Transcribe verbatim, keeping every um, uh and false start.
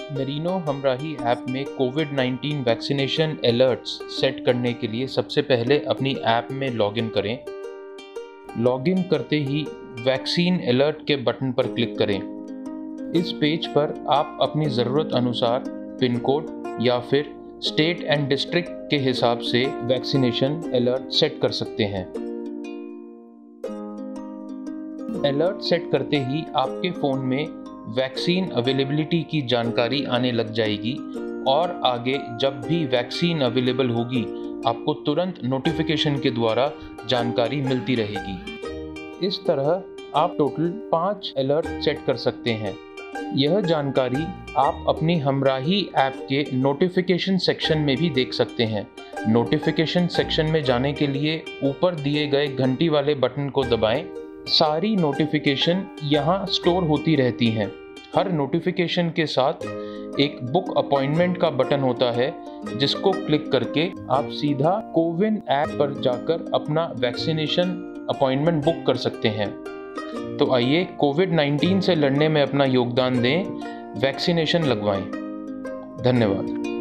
Merino Humrahi app में COVID nineteen vaccination alerts set करने के लिए सबसे पहले अपनी ऐप में लॉगिन करें। लॉगिन करते ही वैक्सीन अलर्ट के बटन पर क्लिक करें। इस पेज पर आप अपनी ज़रूरत अनुसार पिन कोड या फिर स्टेट एंड डिस्ट्रिक्ट के हिसाब से वैक्सीनेशन अलर्ट सेट कर सकते हैं। अलर्ट सेट करते ही आपके फ़ोन में वैक्सीन अवेलेबिलिटी की जानकारी आने लग जाएगी और आगे जब भी वैक्सीन अवेलेबल होगी आपको तुरंत नोटिफिकेशन के द्वारा जानकारी मिलती रहेगी। इस तरह आप टोटल पाँच अलर्ट सेट कर सकते हैं। यह जानकारी आप अपनी हमराही ऐप के नोटिफिकेशन सेक्शन में भी देख सकते हैं। नोटिफिकेशन सेक्शन में जाने के लिए ऊपर दिए गए घंटी वाले बटन को दबाएं। सारी नोटिफिकेशन यहाँ स्टोर होती रहती हैं। हर नोटिफिकेशन के साथ एक बुक अपॉइंटमेंट का बटन होता है जिसको क्लिक करके आप सीधा कोविन ऐप पर जाकर अपना वैक्सीनेशन अपॉइंटमेंट बुक कर सकते हैं। तो आइए कोविड नाइन्टीन से लड़ने में अपना योगदान दें, वैक्सीनेशन लगवाएं। धन्यवाद।